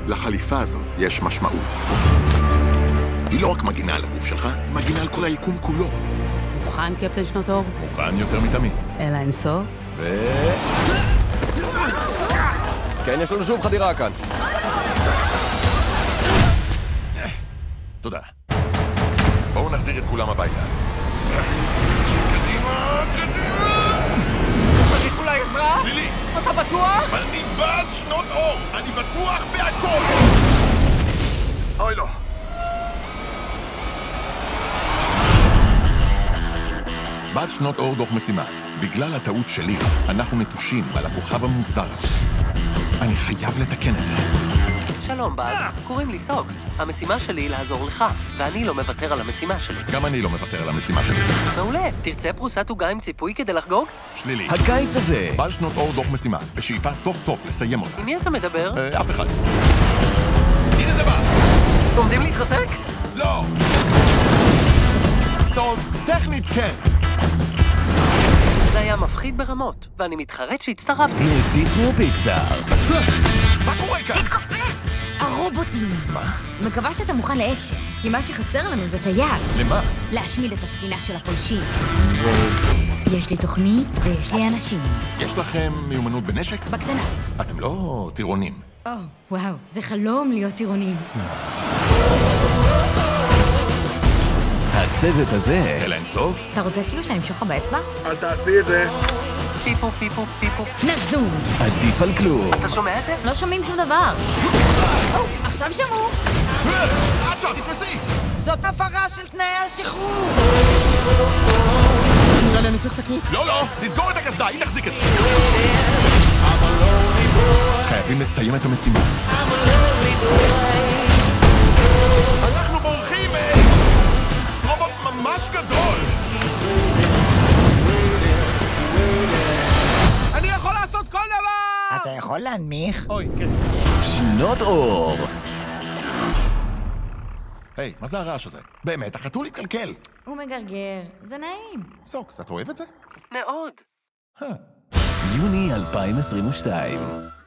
לחליפה הזאת יש משמעות. היא לא רק מגינה על הגוף שלך, היא מגינה על כל היקום כולו. מוכן, קפטן שנות אור? מוכן יותר מתמיד. אלא אינסוף? כן, יש לנו שוב חדירה כאן. תודה. בואו נחזיר את כולם הביתה. קדימה, קדימה! צריך אולי עזרה? שלילי! אתה בטוח? אני בז שנות אור! אני בטוח בהכל! אוי לא. בז שנות אור דוח משימה. בגלל הטעות שלי, אנחנו נטושים על הכוכב המוזר. אני חייב לתקן את זה. שלום באז, קוראים לי סוקס. המשימה שלי היא לעזור לך, ואני לא מוותר על המשימה שלי. גם אני לא מוותר על המשימה שלי. מעולה, תרצה פרוסת עוגה עם ציפוי כדי לחגוג? שלילי. הקיץ הזה! בז שנות אור דוח משימה, בשאיפה סוף סוף לסיים אותה. עם מי אתה מדבר? אף אחד. הנה זה בא! עומדים להתרסק? לא! טוב, טכנית כן. זה היה מפחיד ברמות, ואני מתחרט שהצטרפתי. דיסני או פיקסאר? מה קורה כאן? הרובוטים. מה? מקווה שאתה מוכן לאקשן, כי מה שחסר לנו זה טייס. למה? להשמיד את הספינה של הפולשים. יש לי תוכנית ויש לי אנשים. יש לכם מיומנות בנשק? בקטנה. אתם לא טירונים. וואו, זה חלום להיות טירונים. הצוות הזה... אלא אינסוף? אתה רוצה כאילו שאני אמשוך לך באצבע? אל תעשי את זה. פיפו, פיפו, פיפו. נזוז! עדיף על כלום. אתה שומע את זה? לא שומעים שום דבר. עכשיו שמעו. עד שם, תתפסי! זאת הפרה של תנאי השחרור. נראה לי אני צריך שקית. לא, לא, תסגור את הקסדה, היא תחזיק את זה. חייבים לסיים את המשימה. אנחנו בורחים רובוט ממש גדול. אני יכול לעשות כל דבר! אתה יכול להנמיך? אוי, כן. שנות אור. היי, מה זה הרעש הזה? באמת, החתול התקלקל. הוא מגרגר, זה נעים. סוקס, את אוהב את זה? מאוד. יוני 2022